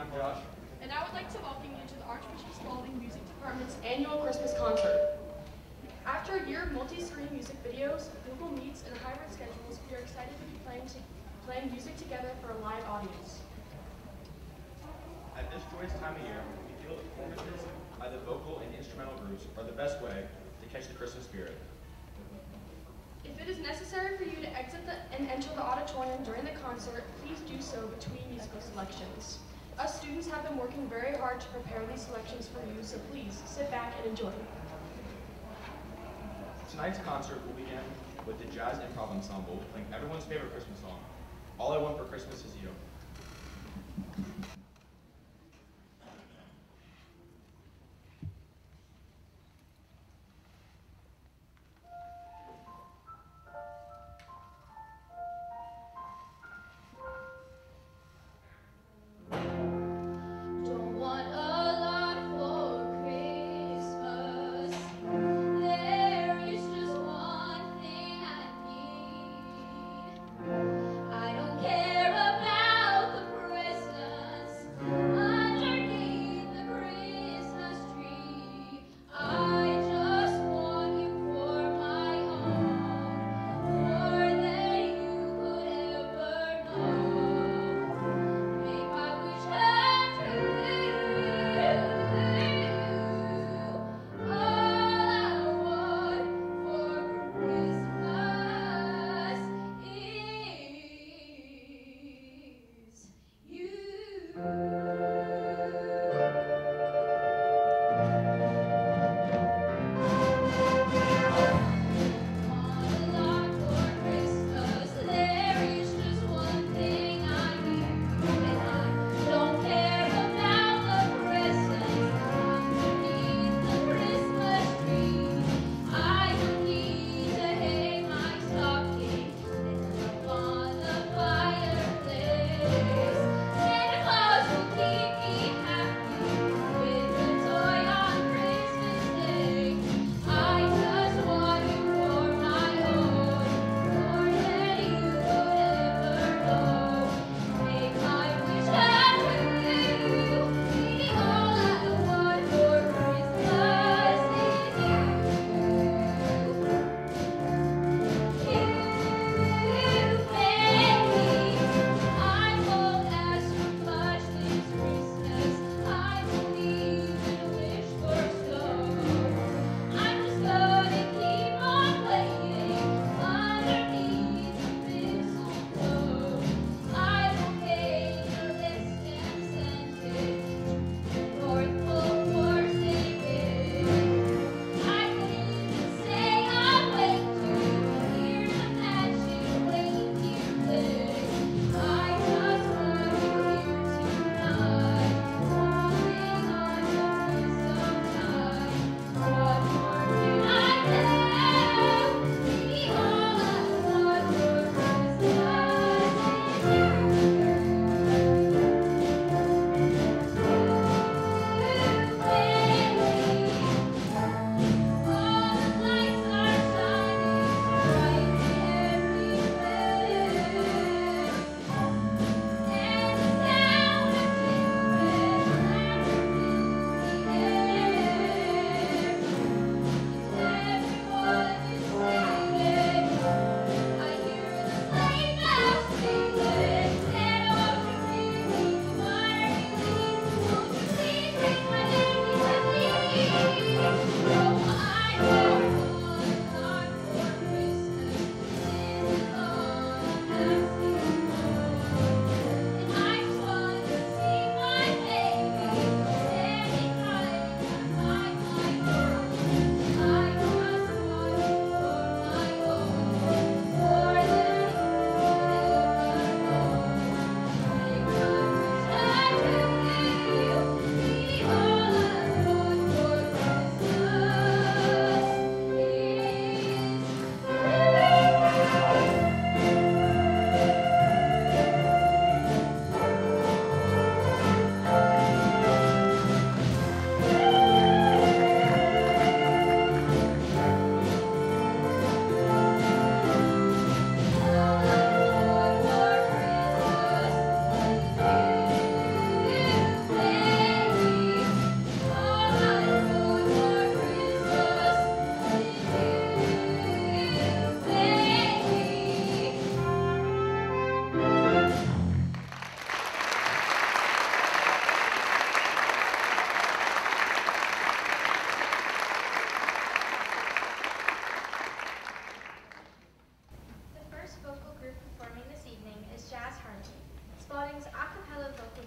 I'm Josh. And I would like to welcome you to the Archbishop Spalding Music Department's annual Christmas concert. After a year of multi-screen music videos, Google Meets, and hybrid schedules, we are excited to be playing music together for a live audience. At this joyous time of year, we feel that performances by the vocal and instrumental groups are the best way to catch the Christmas spirit. If it is necessary for you to exit and enter the auditorium during the concert, please do so between musical selections. Us students have been working very hard to prepare these selections for you, so please sit back and enjoy. Tonight's concert will begin with the Jazz Improv Ensemble playing everyone's favorite Christmas song, All I Want for Christmas Is You. Santa Claus will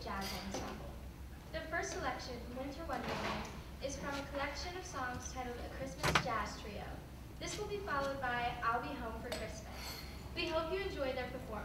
jazz ensemble. The first selection, Winter Wonderland, is from a collection of songs titled A Christmas Jazz Trio. This will be followed by I'll Be Home for Christmas. We hope you enjoy their performance.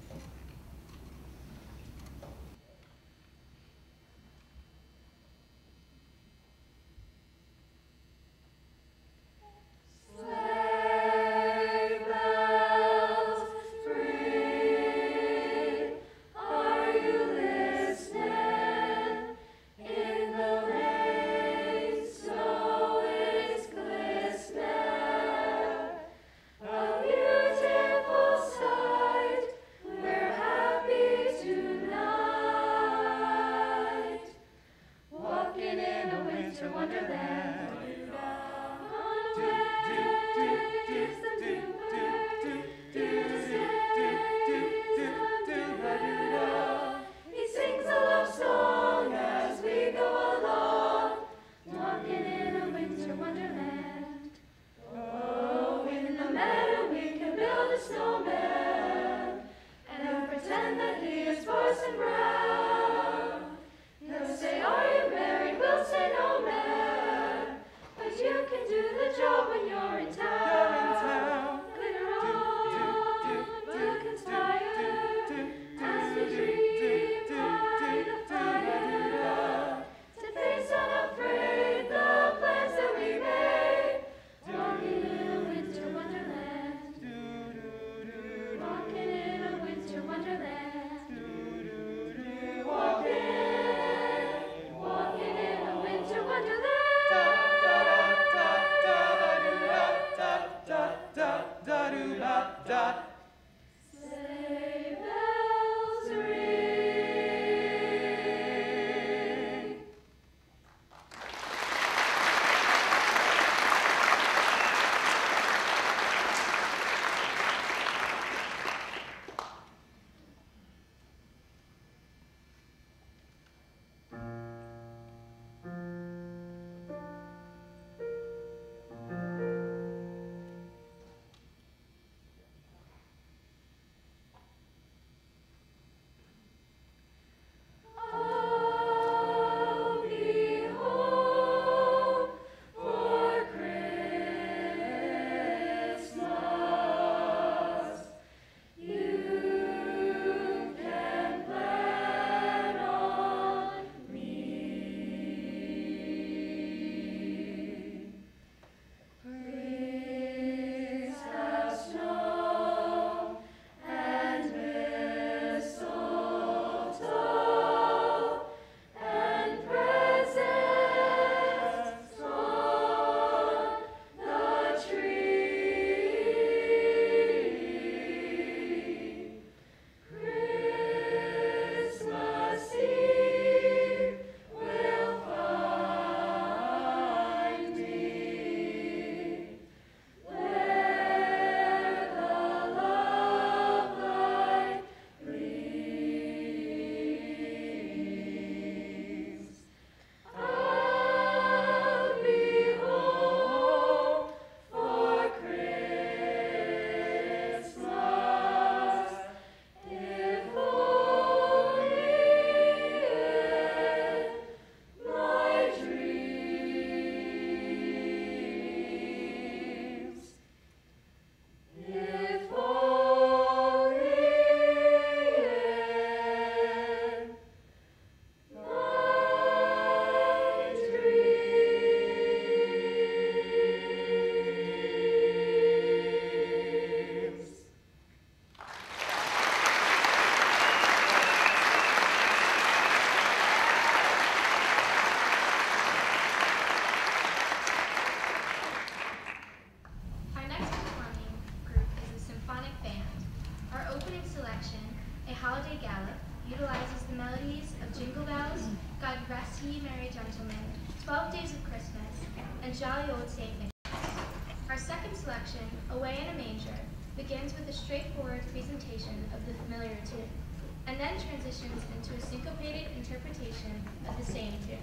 Jolly Old St. Nicholas. Our second selection, Away in a Manger, begins with a straightforward presentation of the familiar tune, and then transitions into a syncopated interpretation of the same tune.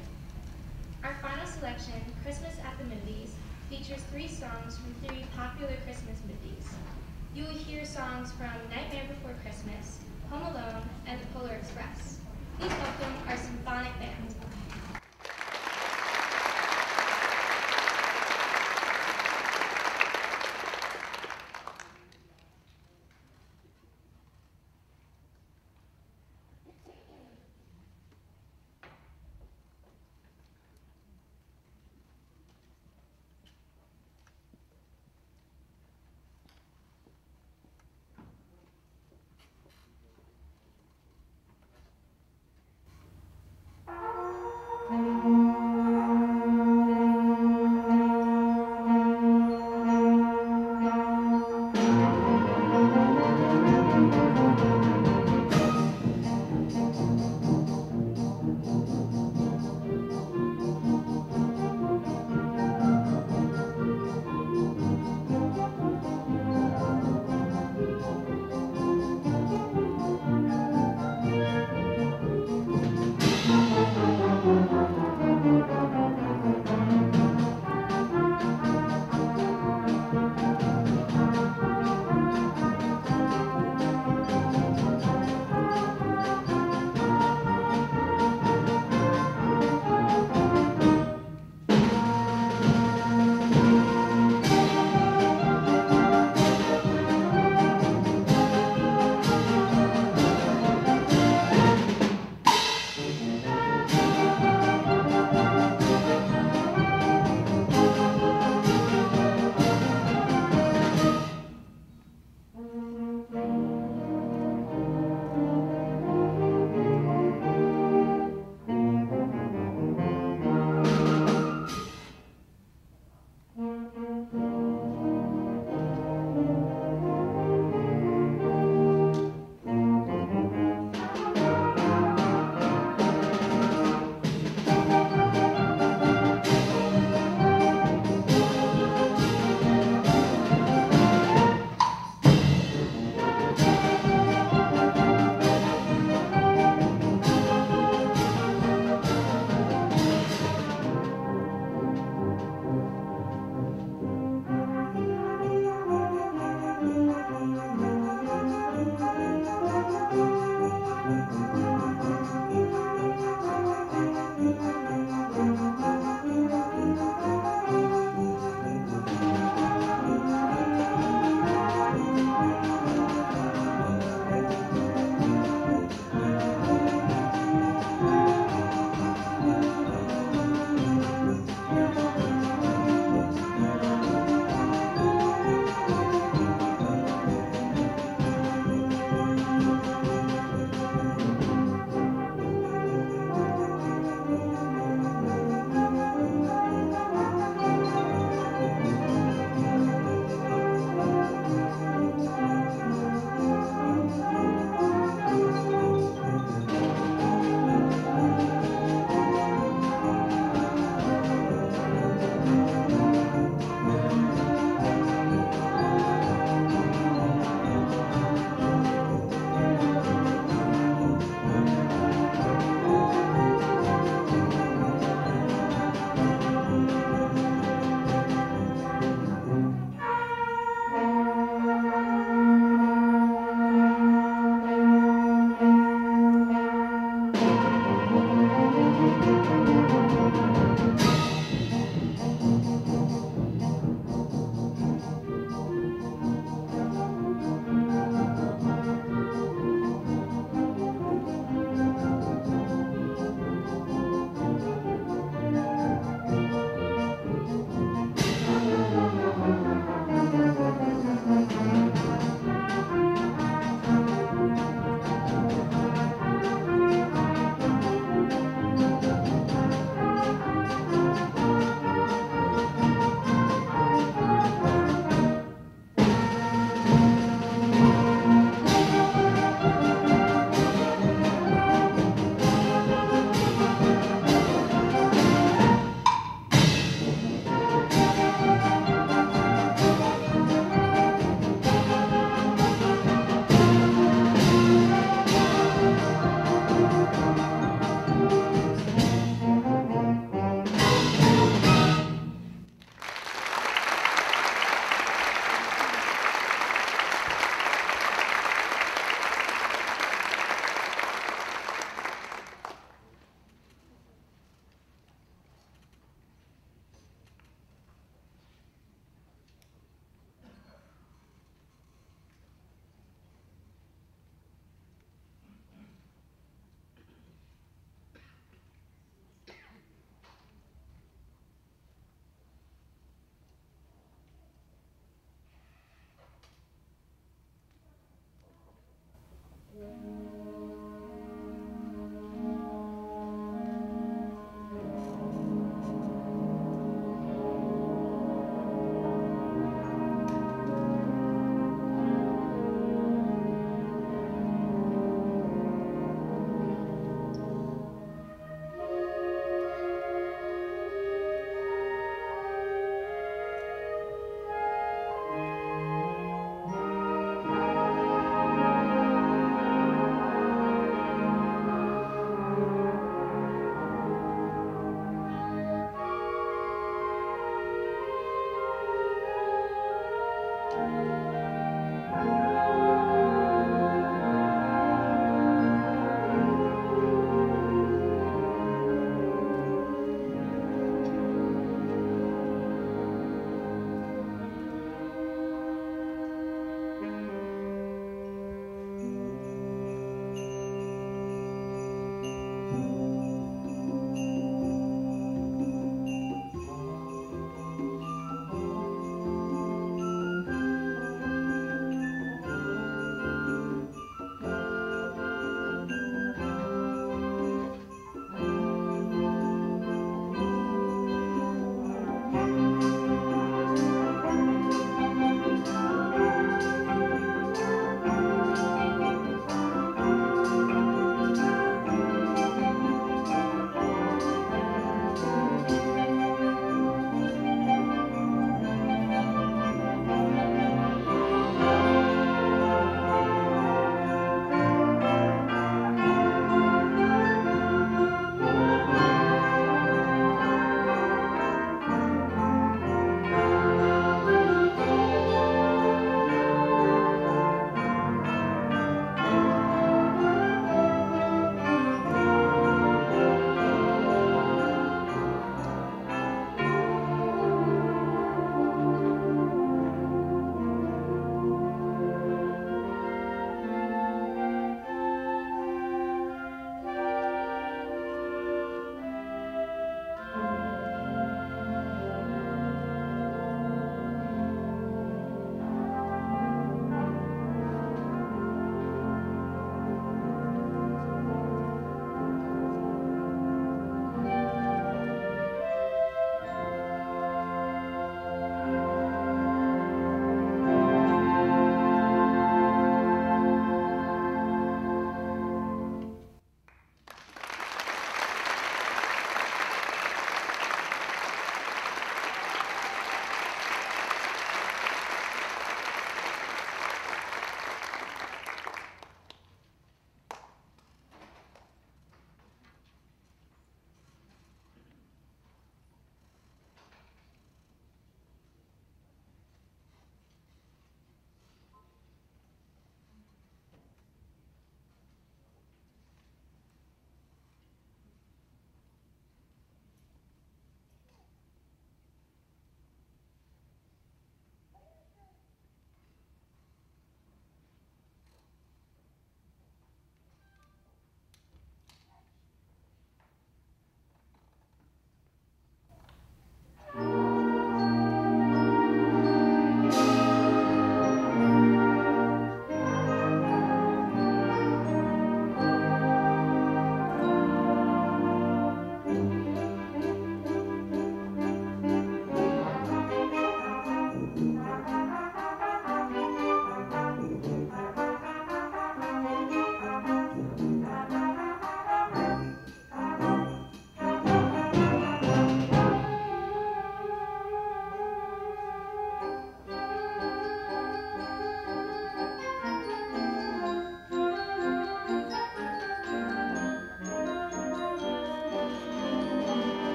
Our final selection, Christmas at the Movies, features 3 songs from 3 popular Christmas movies. You will hear songs from Nightmare Before Christmas, Home Alone, and The Polar Express. Please welcome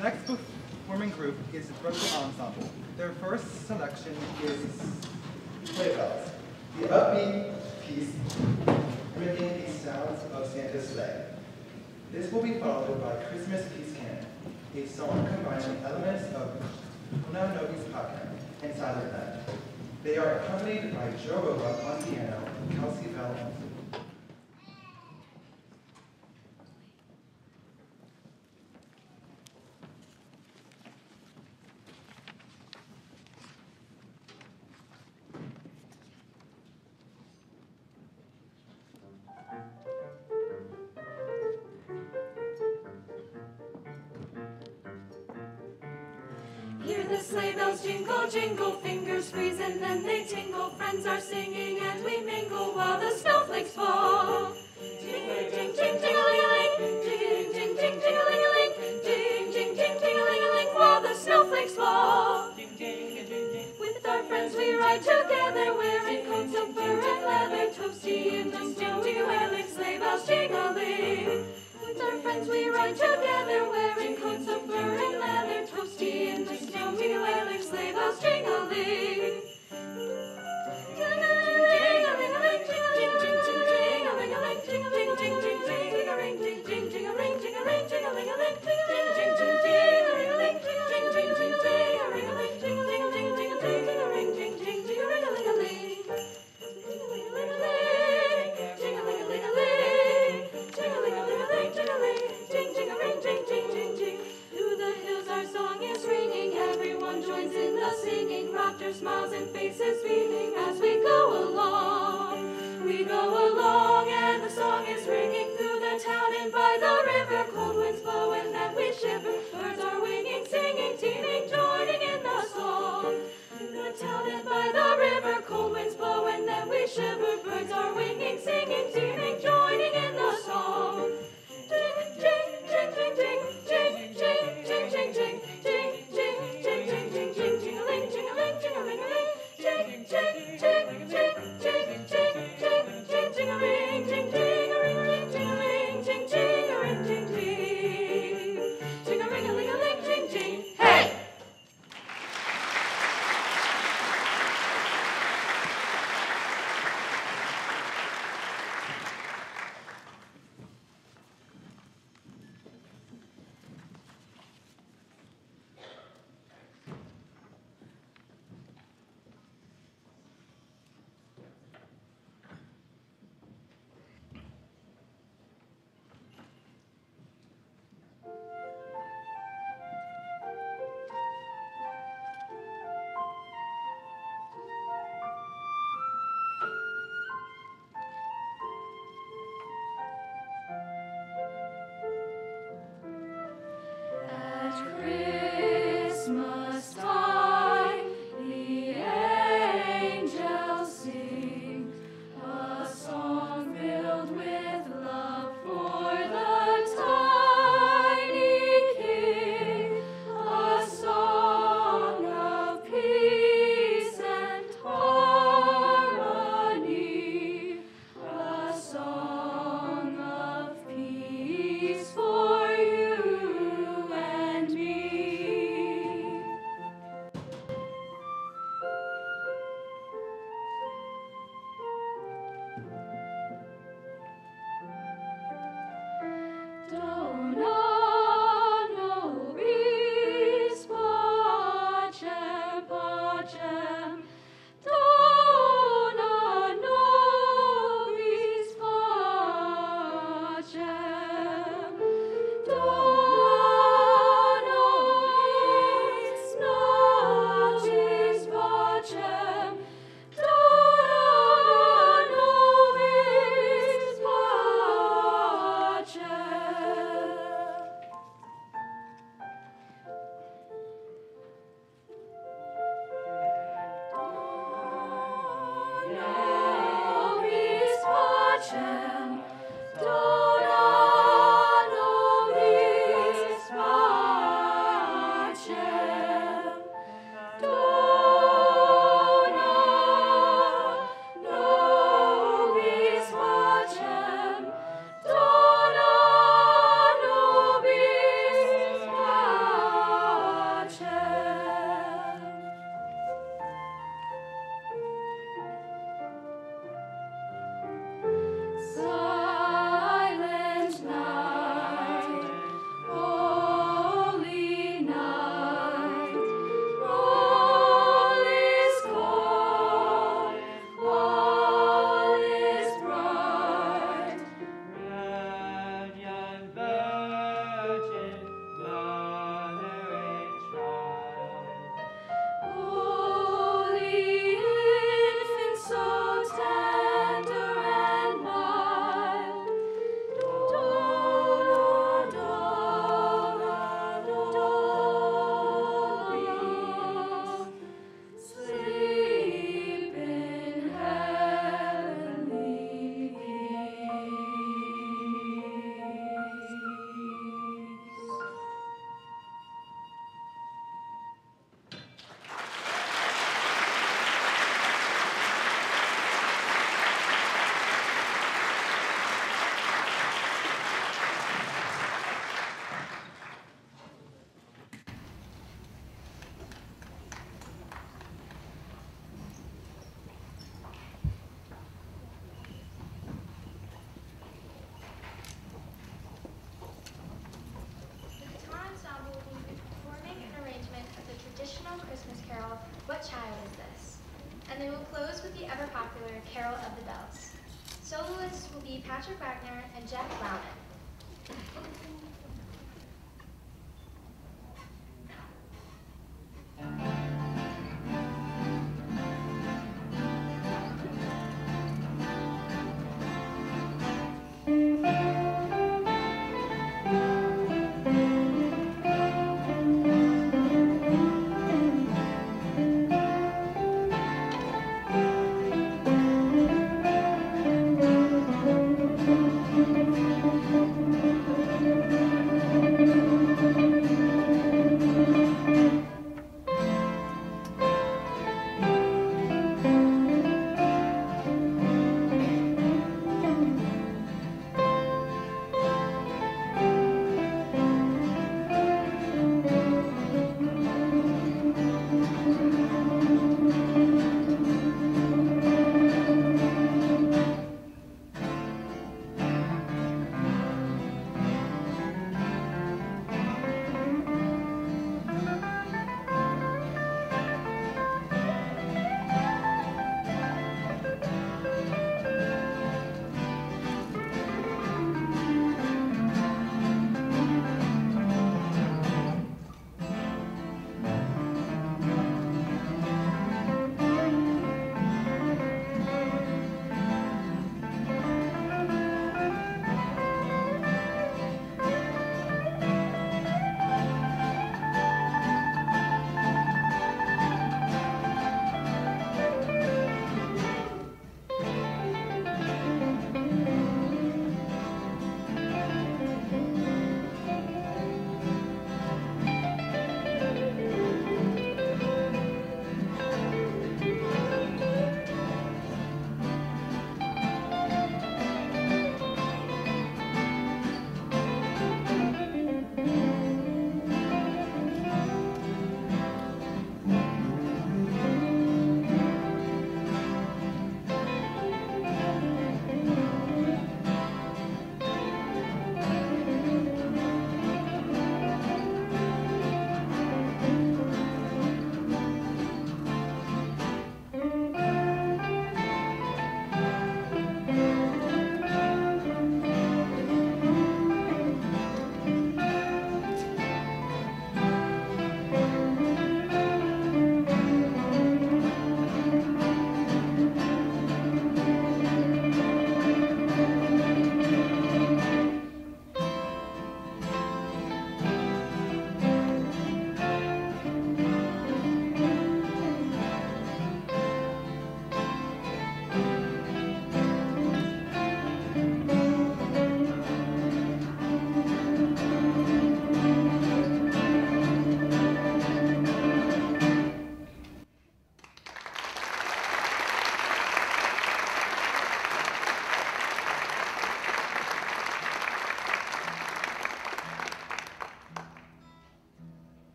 next performing group is the Brooklyn Ensemble. Their first selection is Sleigh Bells, the upbeat piece mimicking the sounds of Santa's sleigh. This will be followed by Christmas Peace Canon, a song combining elements of Una Nobis Pacem and Silent Night. They are accompanied by Joe Roba on piano and Kelsey Bell on flute. Hear the sleigh bells jingle, jingle, fingers freeze and then they tingle. Friends are singing and we mingle while the snowflakes fall. Jing, jing, jing, jing-a-ling-a-ling, jing, jing, jing, jing-a-ling-a-ling, jing, jing, jing, jing-a-ling-a-ling, while the snowflakes fall. With our friends we ride together, wearing coats of fur and leather, toasty in the snow, jing-a-ling, sleigh bells jing-a-ling. With our friends we ride together, wearing coats of fur and leather, toasty in the snow, jing-a-ling, sleigh bells jing-a-ling. Smiles and faces beaming as we go along. We go along and the song is ringing through the town and by the river. Cold winds blow and then we shiver. Birds are winging, singing, teeming, joining in the song. Through the town and by the river, cold winds blow and then we shiver. Birds are winging, singing, teeming, joining in the song. Jing, jing, jing, jing, jing, jing, jing, jing, jing, jing, jing, jing, jing, jing, jing, jing, jing-a-ling, jing-a-ling, jing-a-ling-a-ling, jing, jing, jing, jing, jing, jing, jing, jing, jing-a-ling, jing, jing-a-ling, jing-a-ling, jing, jing-a-ling, jing, jing. spectacular Carol of the Bells. Soloists will be Patrick Wagner and Jeff Lauman.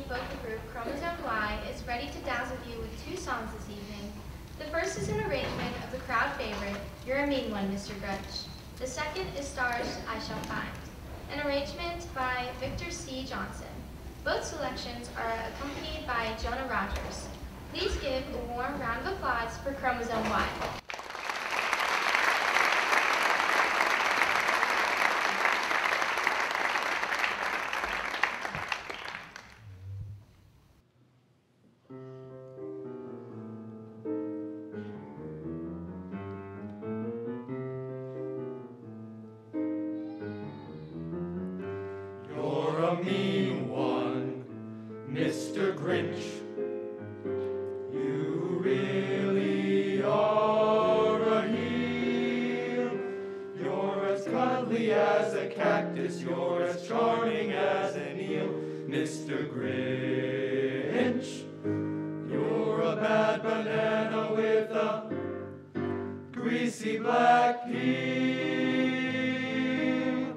vocal group Chromosome Y is ready to dazzle you with 2 songs this evening. The first is an arrangement of the crowd favorite, You're a Mean One, Mr. Grinch. The second is Stars I Shall Find, an arrangement by Victor C. Johnson. Both selections are accompanied by Jonah Rogers. Please give a warm round of applause for Chromosome Y. You're a mean one, Mr. Grinch. You really are a heel. You're as cuddly as a cactus. You're as charming as an eel, Mr. Grinch. You're a bad banana with a greasy black peel.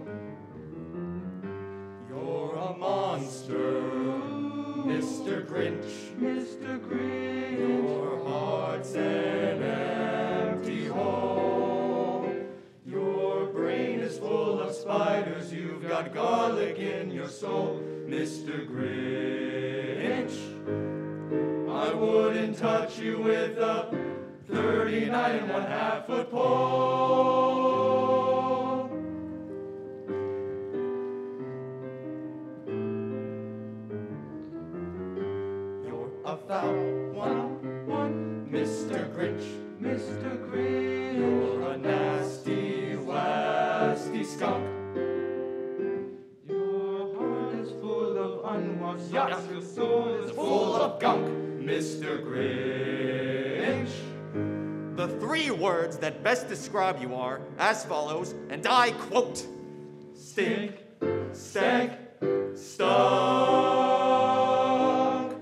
You're a monster, Mr. Grinch. Mr. Grinch. Your heart's an empty hole. Your brain is full of spiders. You've got garlic in your soul, Mr. Grinch. I wouldn't touch you with a 39 1/2 foot pole. You're a foul one, Mr. Grinch. Mr. Grinch. You're a nasty, wasty skunk. Your heart is full of unwashed socks. Your soul is full of gunk, Mr. Grinch. The 3 words that best describe you are as follows, and I quote, Stink, stank, stunk.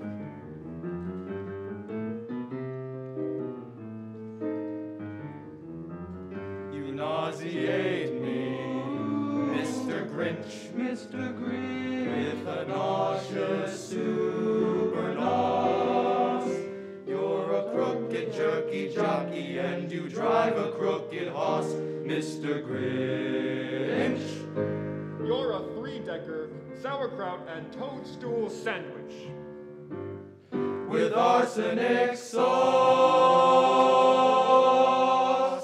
You nauseate me, Mr. Grinch. Mr. Grinch. With a nauseous super nos. You're a crooked jerky jockey and you drive a crooked horse, Mr. Grinch. You're a 3-decker sauerkraut and toadstool sandwich. With arsenic sauce.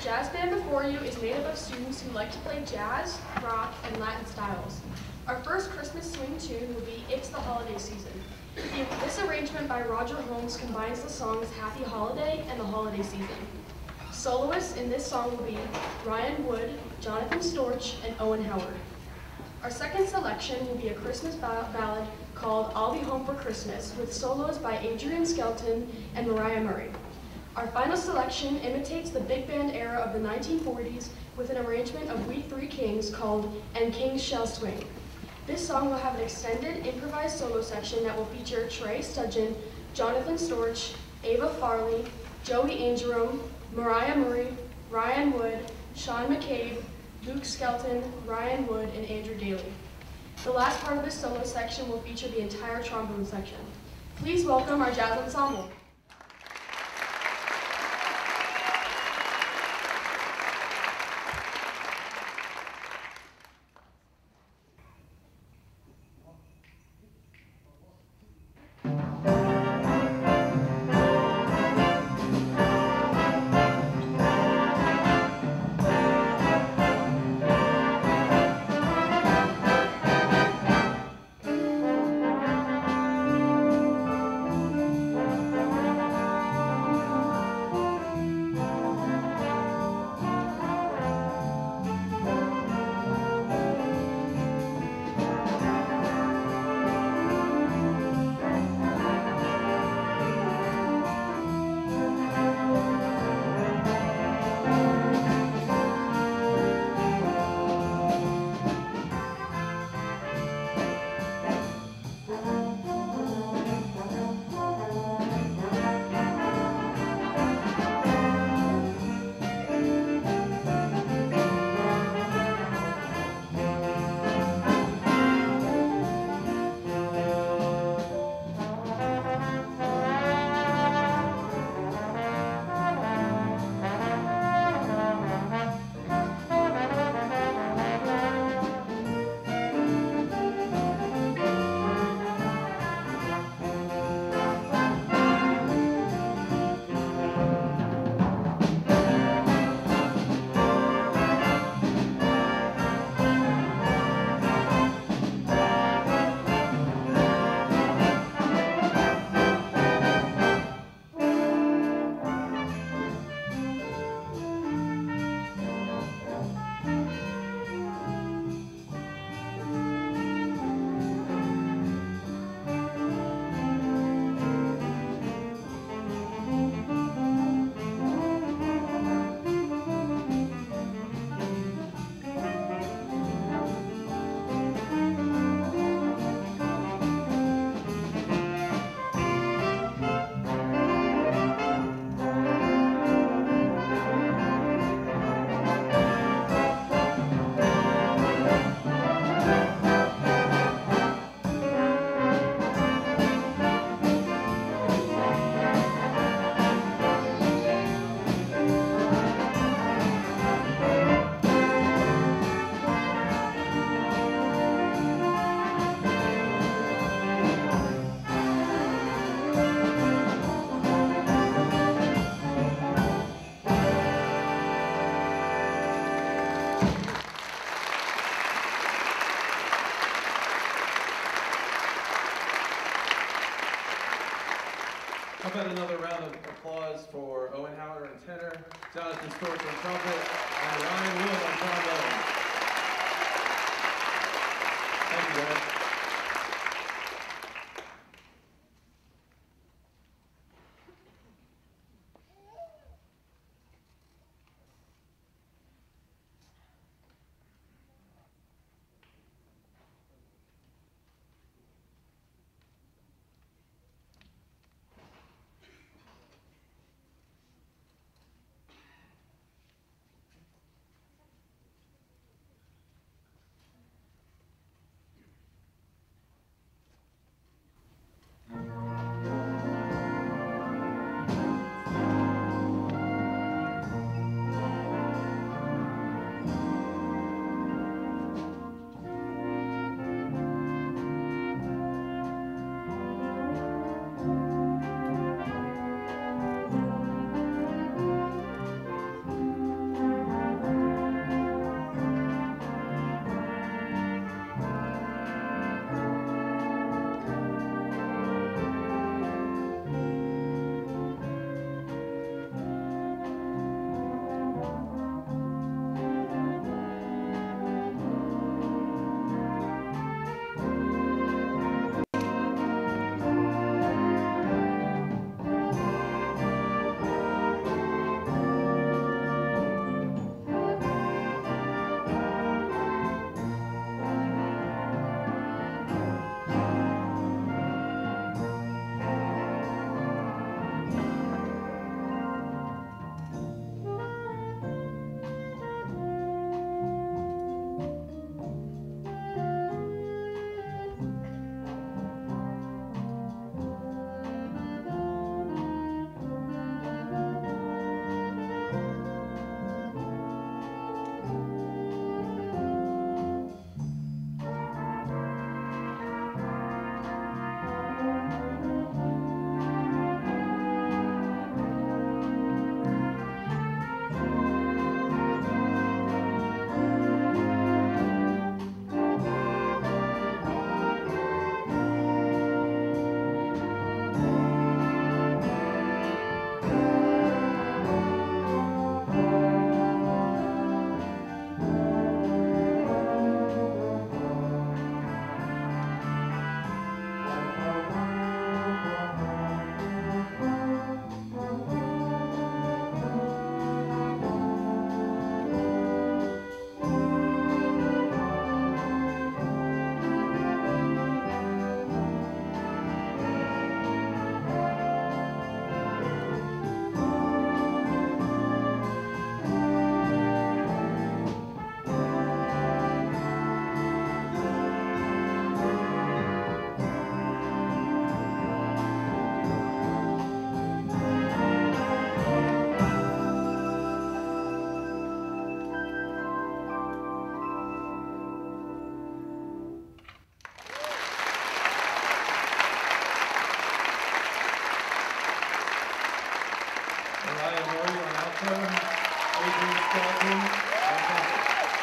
jazz band before you is made up of students who like to play jazz, rock, and Latin styles. Our first Christmas swing tune will be It's the Holiday Season. This arrangement by Roger Holmes combines the songs Happy Holiday and the Holiday Season. Soloists in this song will be Ryan Wood, Jonathan Storch, and Owen Howard. Our second selection will be a Christmas ballad called I'll Be Home for Christmas with solos by Adrian Skelton and Mariah Murray. Our final selection imitates the big band era of the 1940s with an arrangement of We Three Kings called And Kings Shall Swing. This song will have an extended improvised solo section that will feature Trey Studgen, Jonathan Storch, Ava Farley, Joey Angerum, Mariah Murray, Ryan Wood, Sean McCabe, Luke Skelton, Ryan Wood, and Andrew Daly. The last part of this solo section will feature the entire trombone section. Please welcome our jazz ensemble. How about another round of applause for Owen Howard on tenor, Jonathan Storch on trumpet, and Ryan Wood on trombone. Thank you, guys. Mariah Murray on alto, Adrian Spalding on trumpet.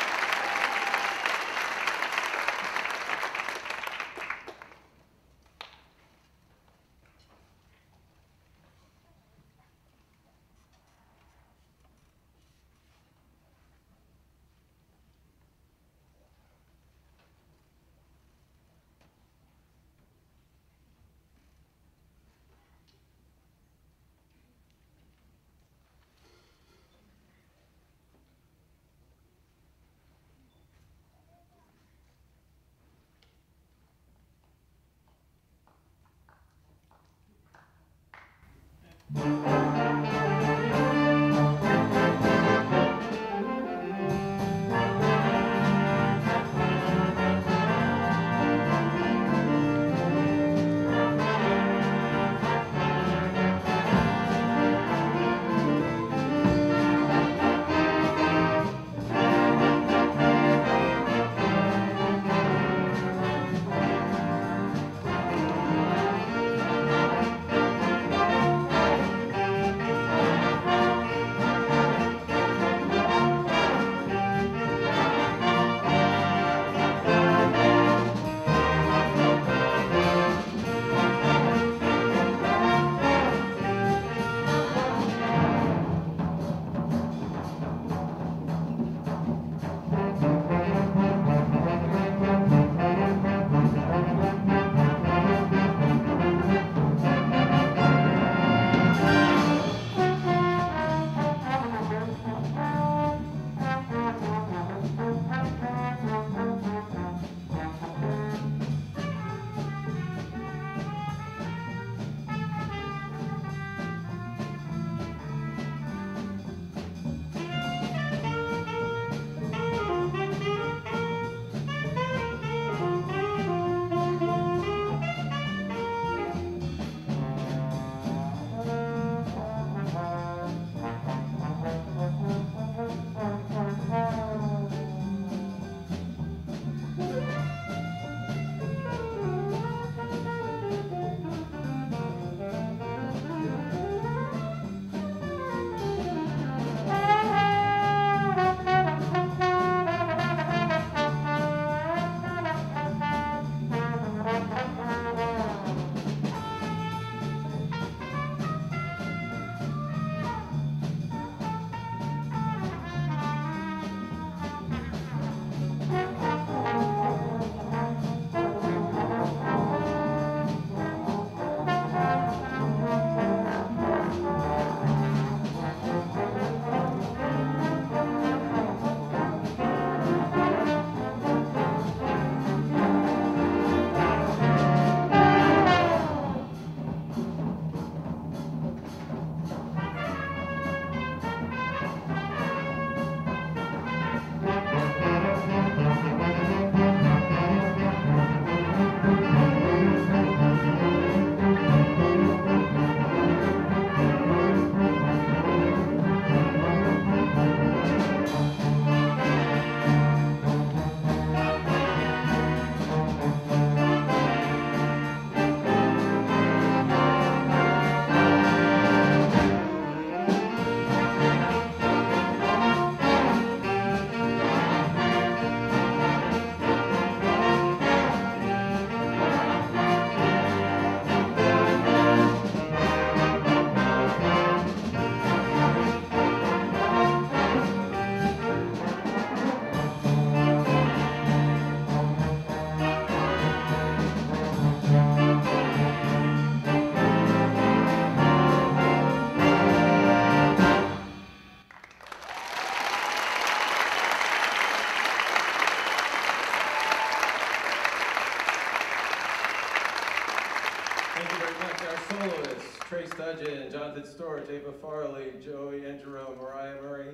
Sturgeon, Jonathan Storch, Ava Farley, Joey Angelo, Mariah Murray,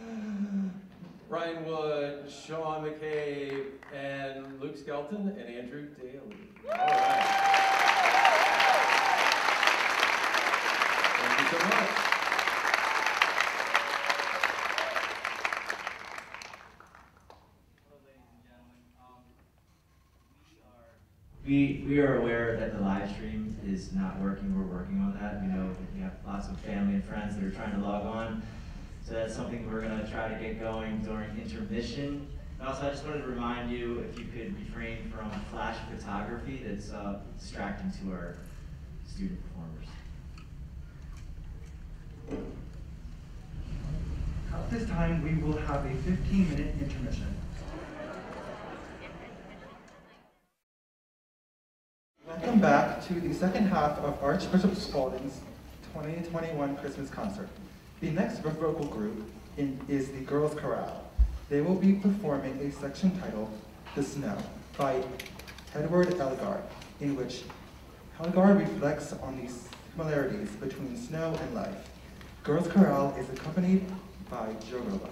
Ryan Wood, Sean McCabe, and Luke Skelton, and Andrew Daly. All right. Thank you so much. Hello, ladies and gentlemen. We are aware that the live stream is not working. We're working on that. We know that you have lots of family and friends that are trying to log on. So that's something we're going to try to get going during intermission. And also, I just wanted to remind you, if you could refrain from flash photography that's distracting to our student performers. At this time, we will have a 15-minute intermission. Welcome back to the second half of Archbishop Spalding's 2021 Christmas concert. The next vocal group is the Girls Chorale. They will be performing a section titled The Snow by Edward Elgar, in which Elgar reflects on the similarities between snow and life. Girls Chorale is accompanied by Joe Roebuck.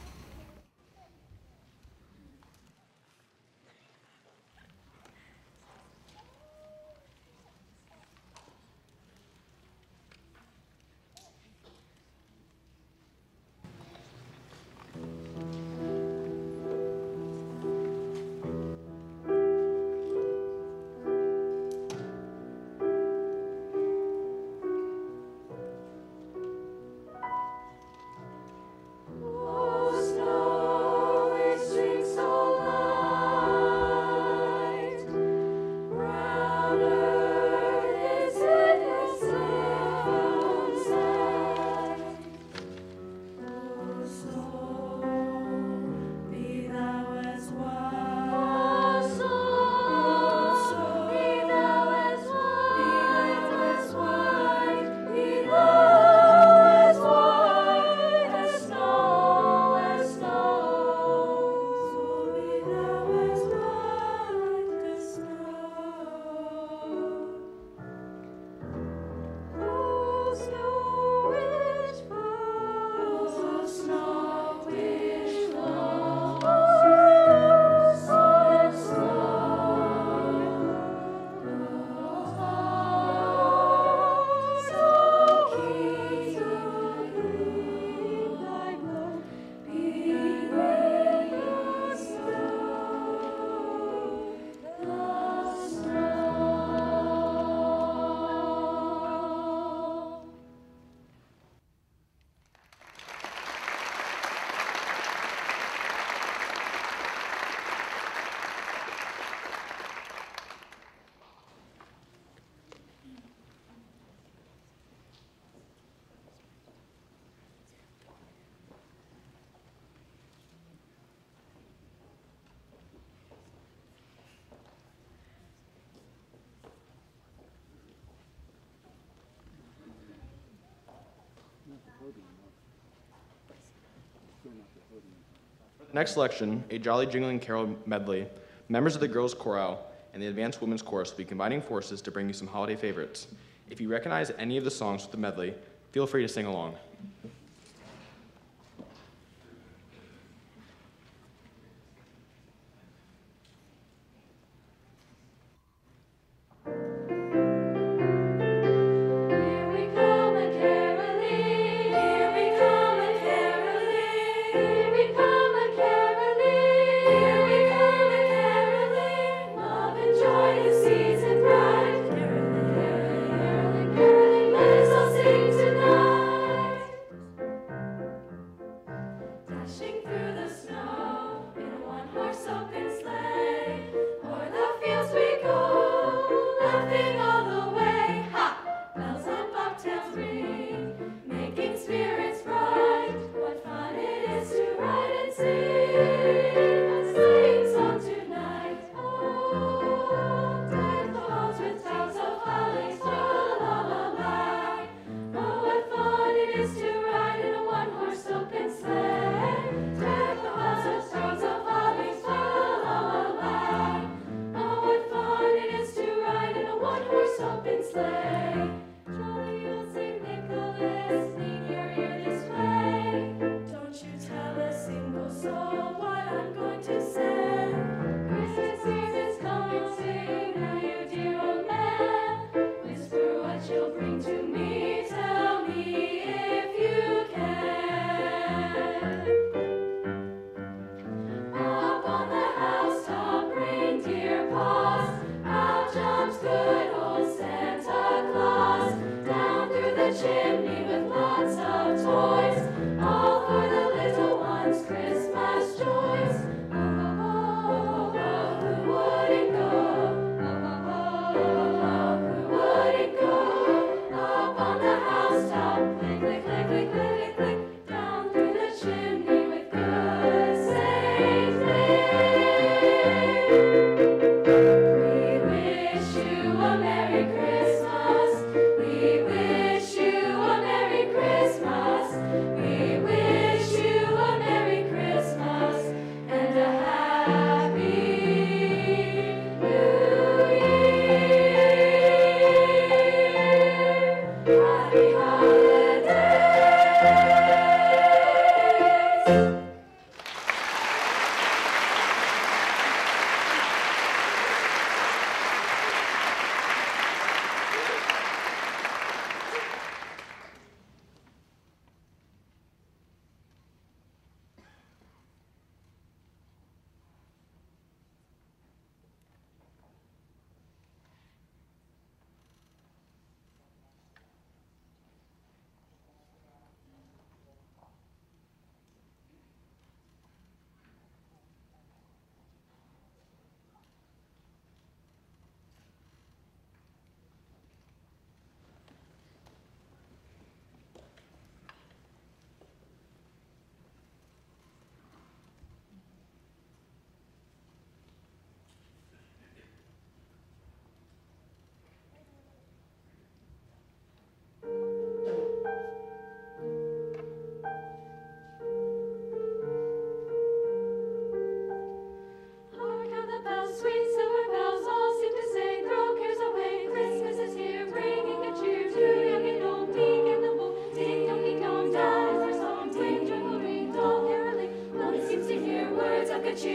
For the next selection, a Jolly Jingling Carol medley, members of the Girls Chorale and the Advanced Women's Chorus will be combining forces to bring you some holiday favorites. If you recognize any of the songs with the medley, feel free to sing along.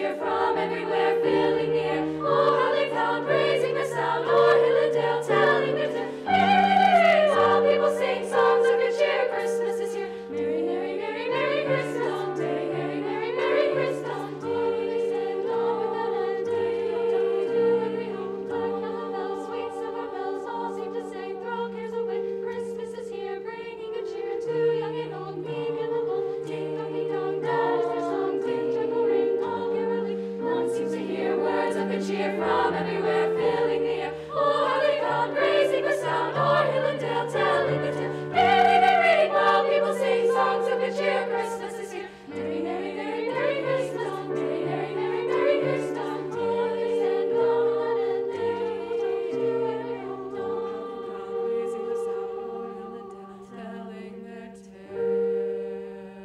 cheer from everywhere, filling the air. Oh, how they pound, raising the sound, o'er hill and dale, telling their tale. Hey, all people sing songs of good cheer. Christmas is here. Merry, merry, merry, merry Christmas Day. Merry, merry, merry Christmas Day. They said, all without end, day to every home. Black yellow bells, sweet silver bells, all seem to say, throw cares away. Christmas is here, bringing good cheer to young and old, meek and the bold. Ding dong, that is their song. Ding, jangle, ring, all caroling. One seems to hear words of good cheer from everywhere, filling the air. Oh, how they come, raising the sound, o'er hill and dale, telling the tale. Merrily they ring, while people sing songs of good cheer. Christmas is here. Merry, merry, merry, merry Christmas. Merry, merry, merry, merry Christmas. Boys and all and day to every home. Raising the sound, o'er hill and dale, telling their tale.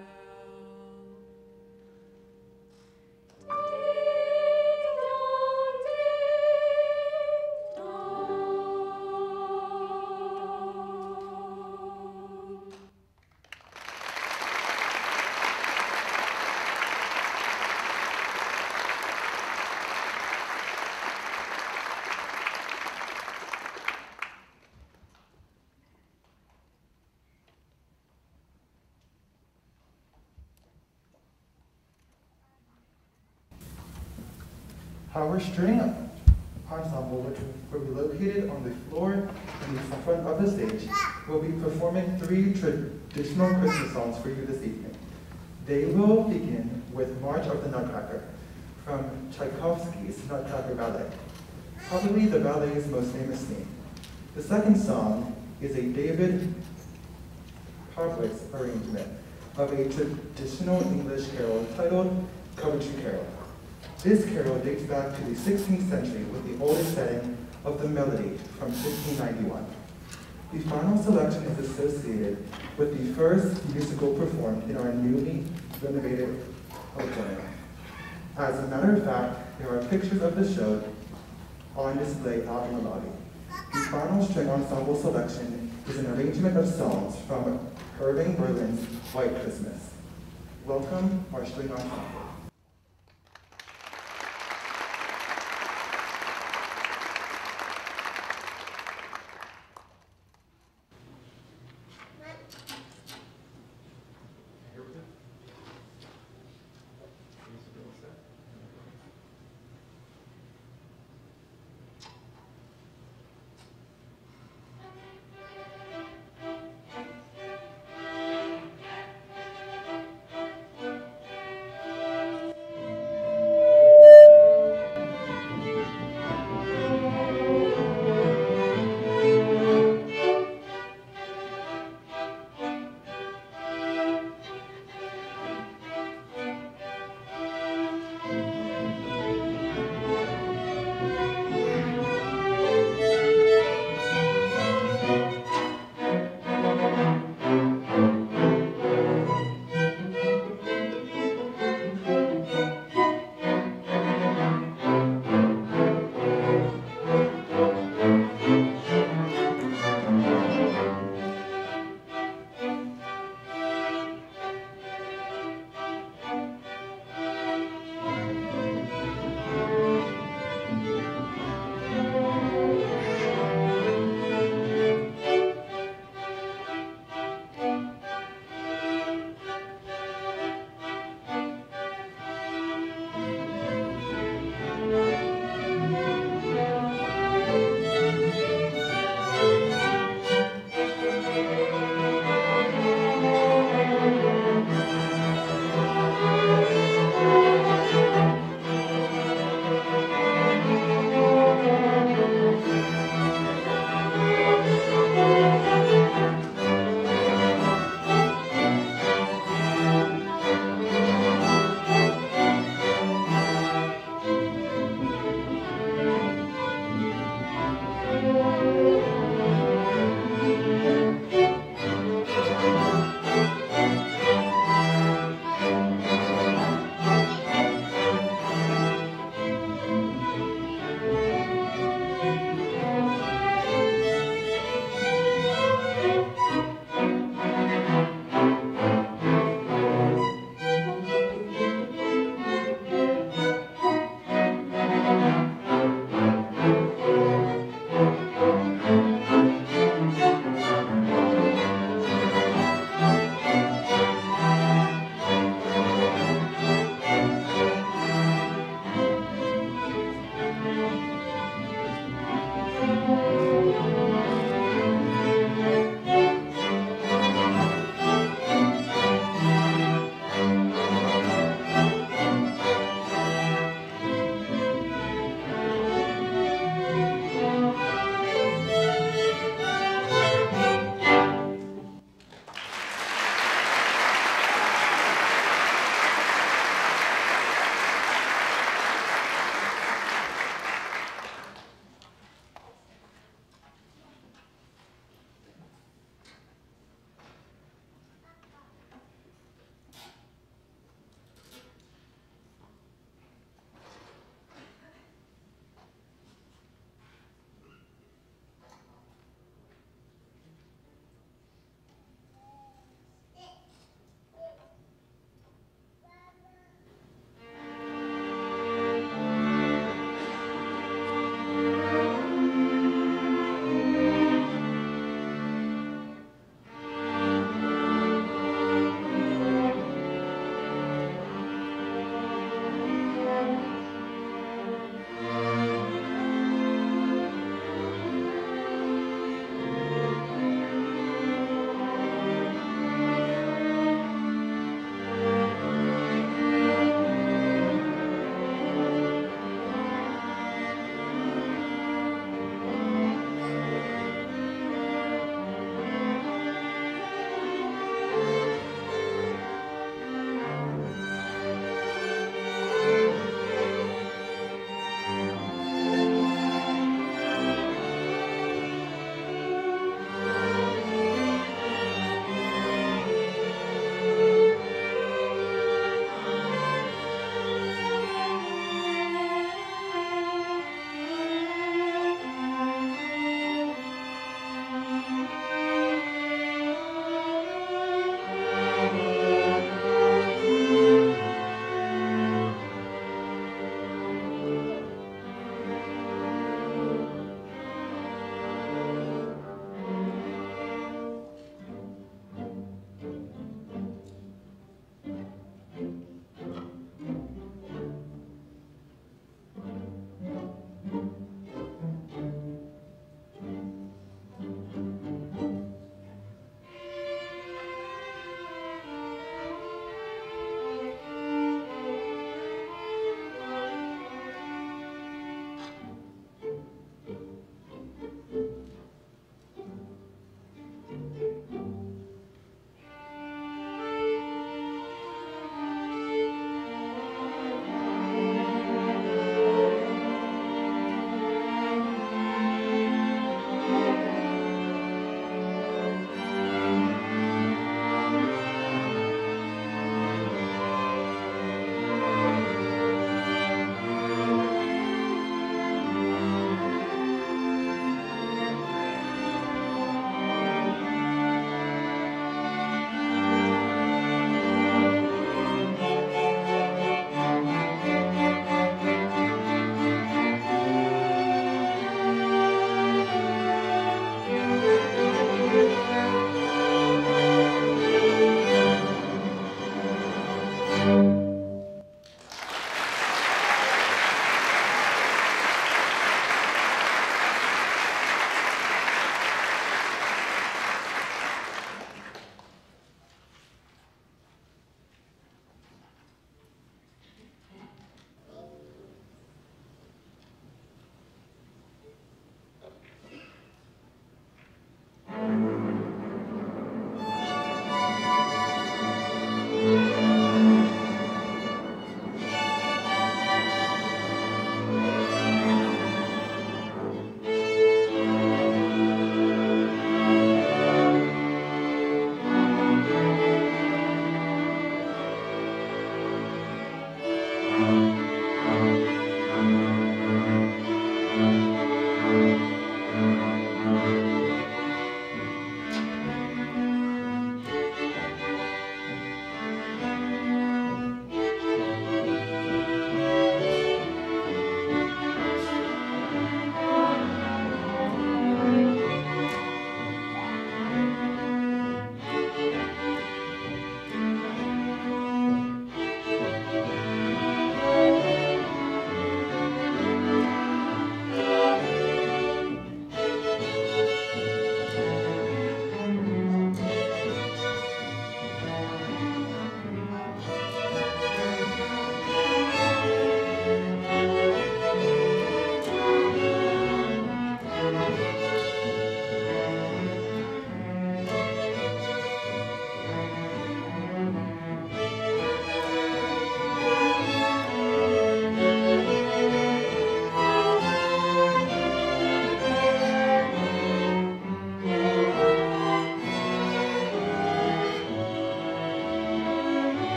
Our string ensemble, which will be located on the floor in the front of the stage, will be performing 3 traditional Christmas songs for you this evening. They will begin with March of the Nutcracker from Tchaikovsky's Nutcracker Ballet, probably the ballet's most famous theme. The second song is a David Hartwick's arrangement of a traditional English carol titled Coventry Carol. This carol dates back to the 16th century with the oldest setting of the melody from 1591. The final selection is associated with the first musical performed in our newly renovated auditorium. As a matter of fact, there are pictures of the show on display out in the lobby. The final string ensemble selection is an arrangement of songs from Irving Berlin's White Christmas. Welcome our string ensemble.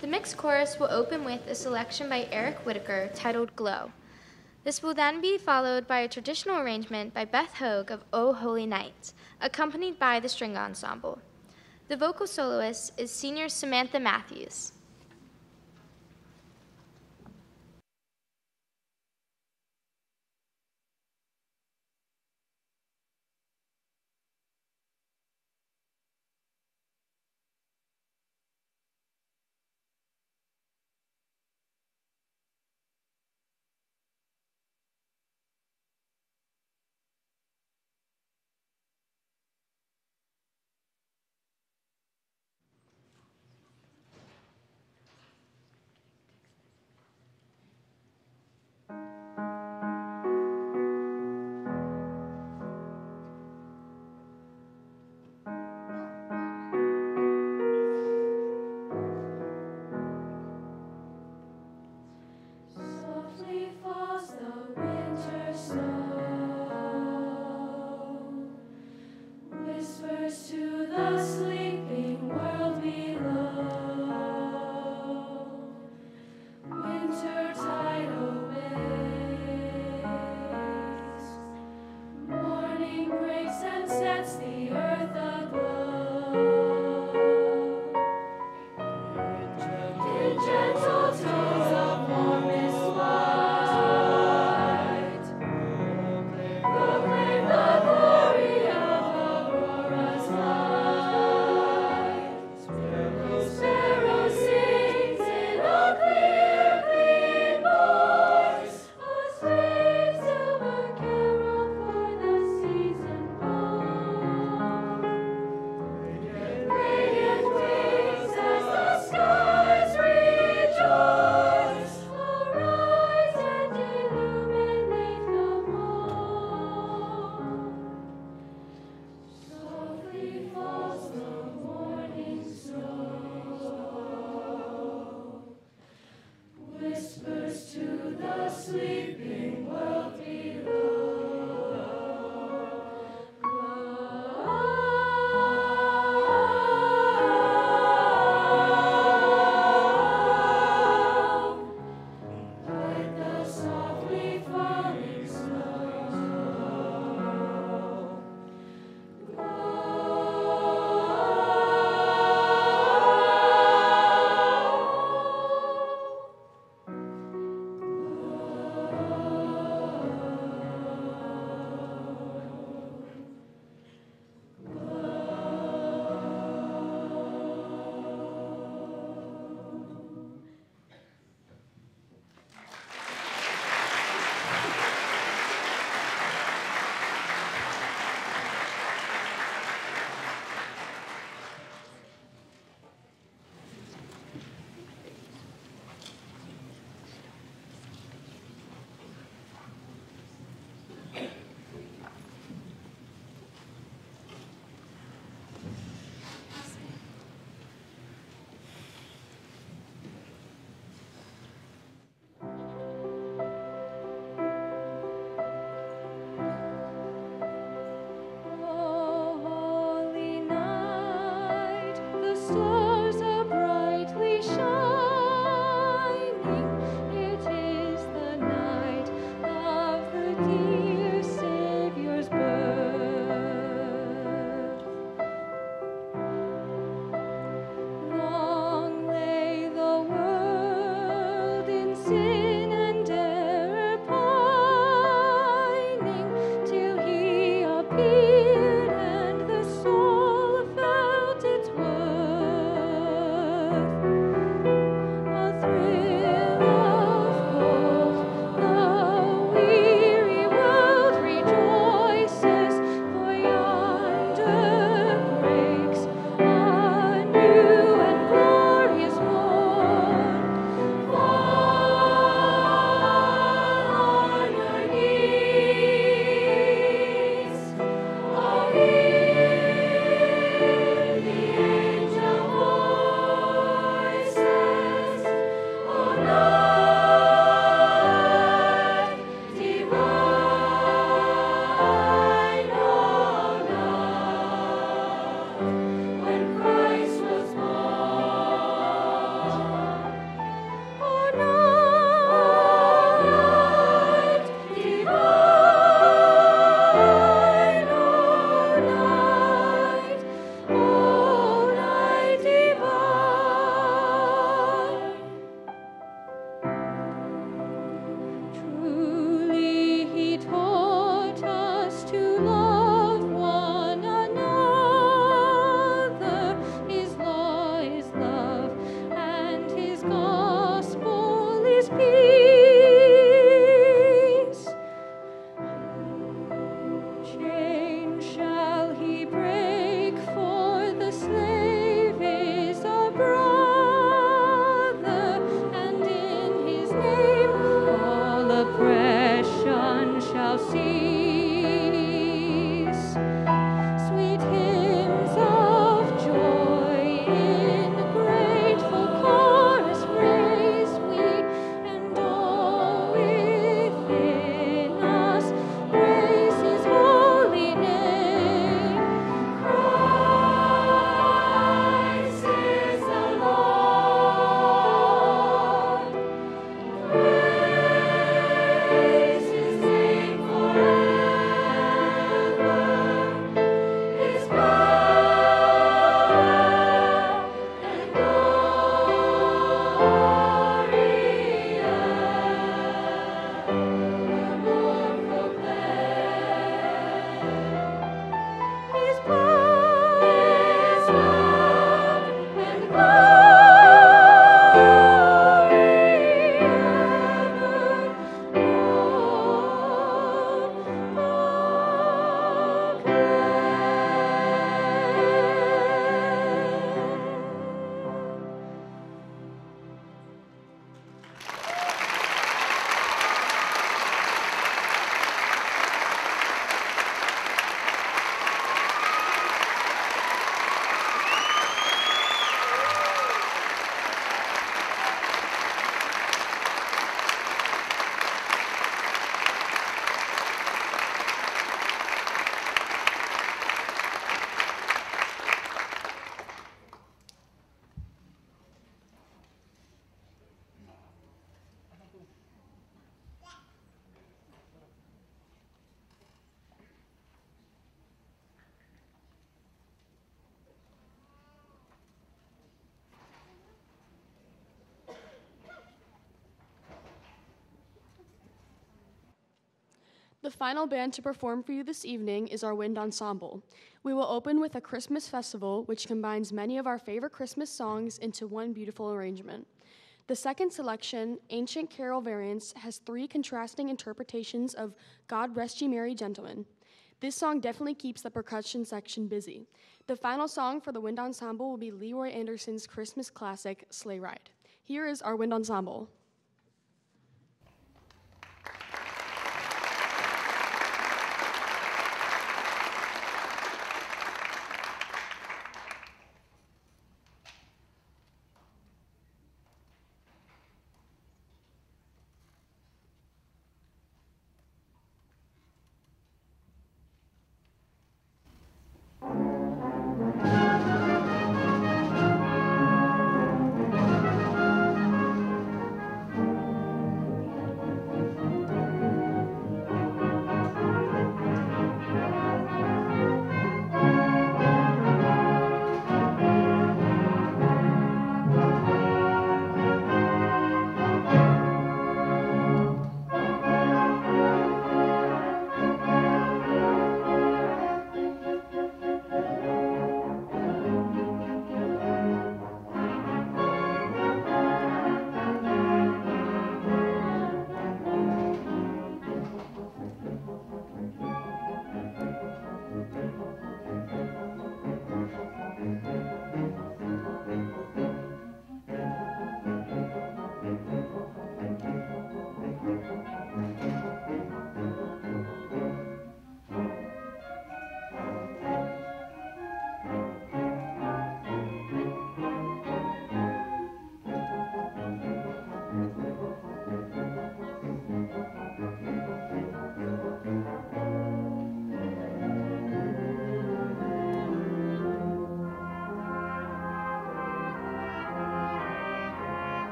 The mixed chorus will open with a selection by Eric Whitaker titled Glow. This will then be followed by a traditional arrangement by Beth Hogue of O Holy Night, accompanied by the string ensemble. The vocal soloist is senior Samantha Matthews. The final band to perform for you this evening is our wind ensemble. We will open with a Christmas festival, which combines many of our favorite Christmas songs into one beautiful arrangement. The second selection, Ancient Carol Variants, has 3 contrasting interpretations of God Rest Ye Merry Gentlemen. This song definitely keeps the percussion section busy. The final song for the wind ensemble will be Leroy Anderson's Christmas classic, Sleigh Ride. Here is our wind ensemble.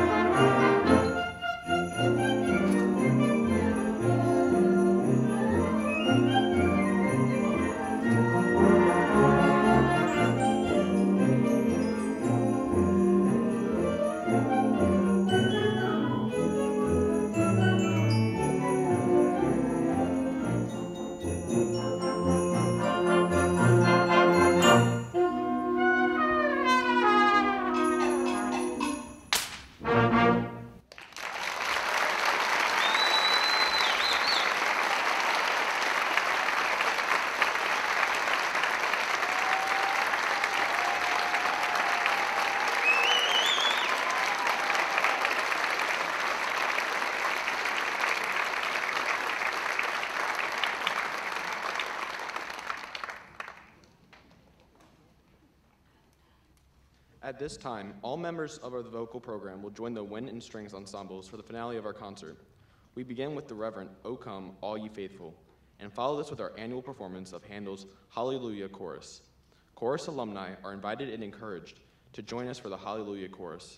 At this time, all members of the vocal program will join the wind and strings ensembles for the finale of our concert. We begin with the Reverent O Come, All Ye Faithful, and follow this with our annual performance of Handel's Hallelujah Chorus. Chorus alumni are invited and encouraged to join us for the Hallelujah Chorus.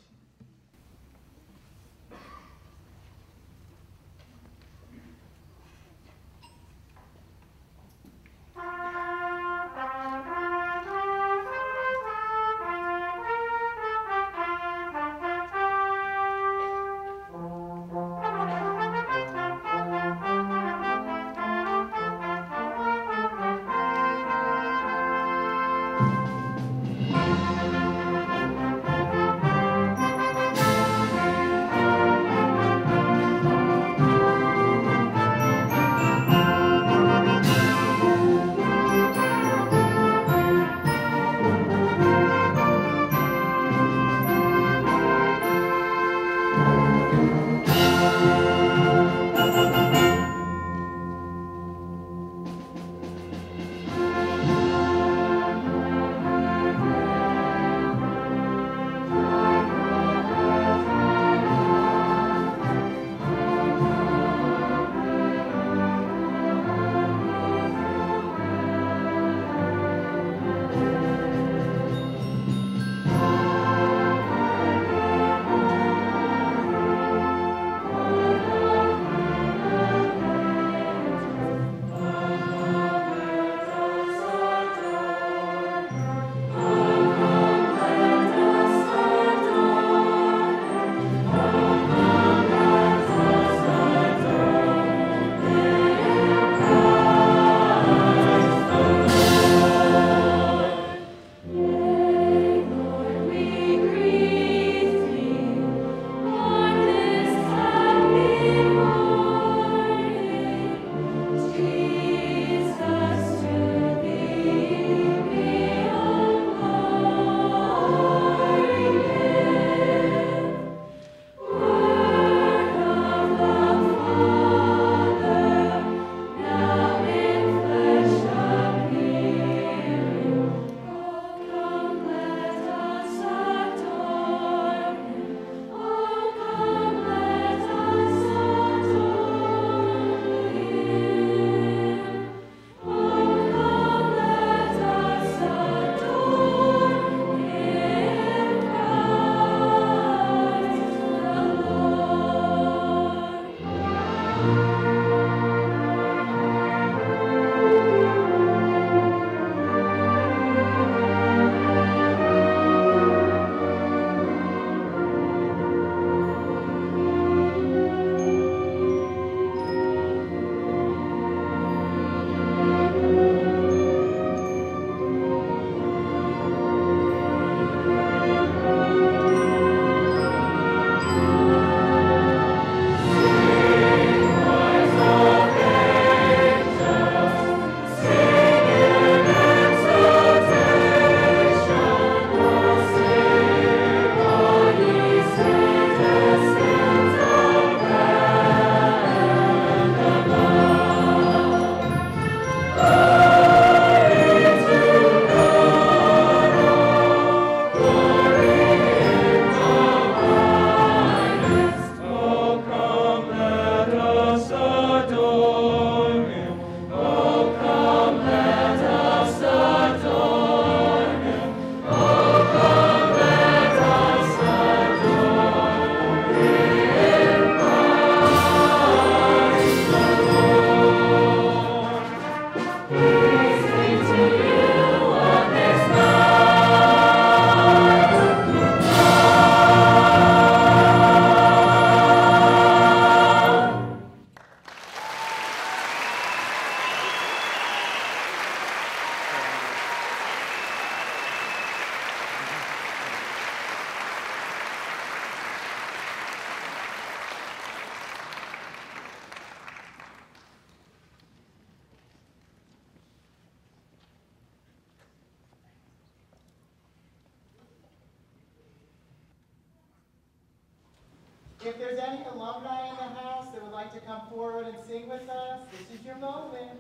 If there's any alumni in the house that would like to come forward and sing with us, this is your moment.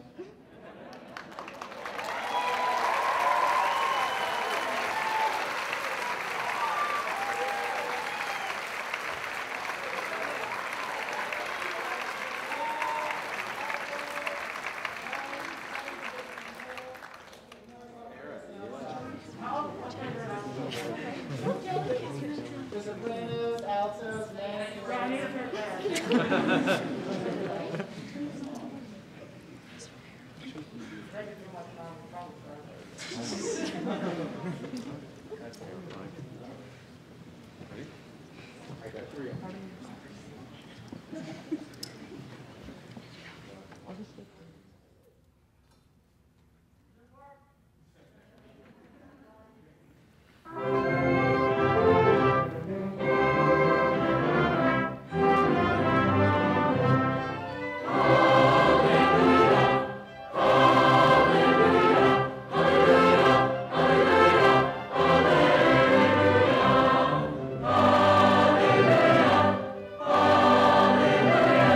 The sopranos, altos, Hallelujah.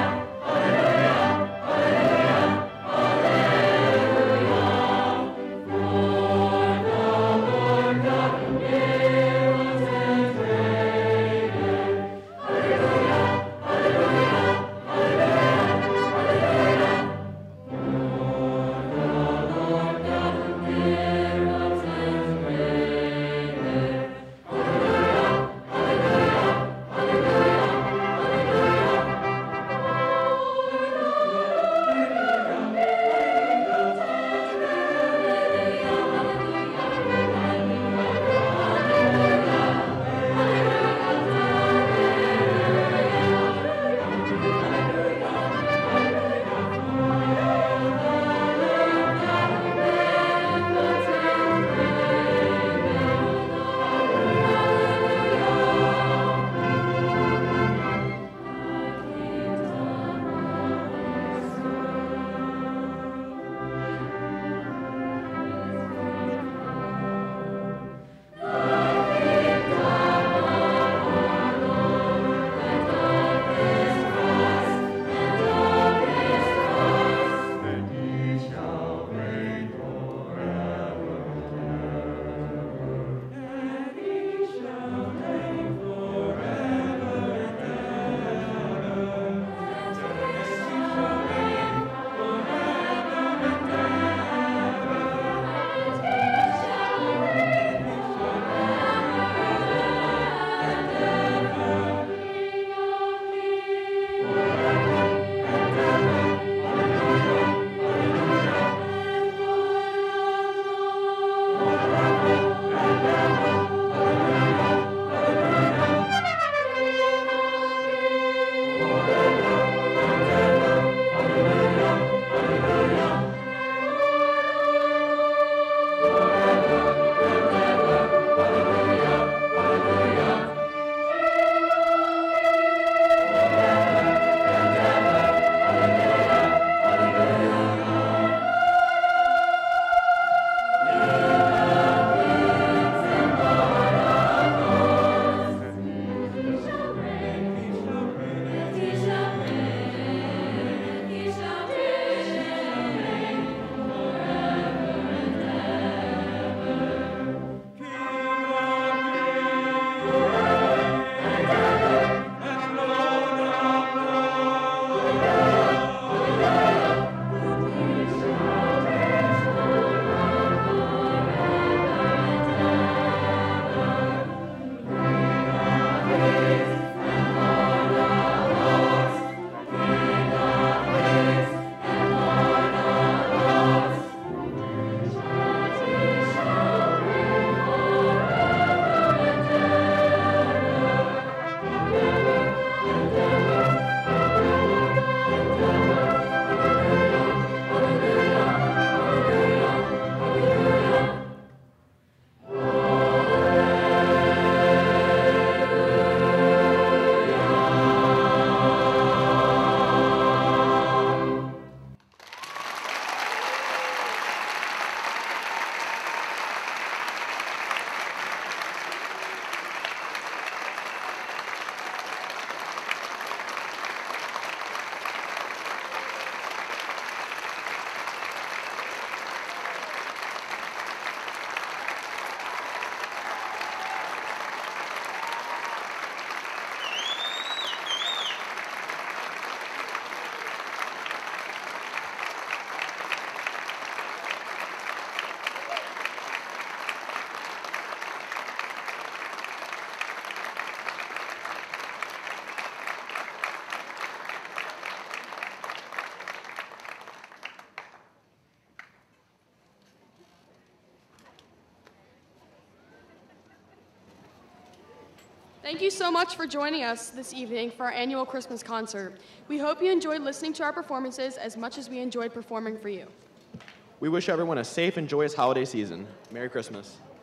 Thank you so much for joining us this evening for our annual Christmas concert. We hope you enjoyed listening to our performances as much as we enjoyed performing for you. We wish everyone a safe and joyous holiday season. Merry Christmas.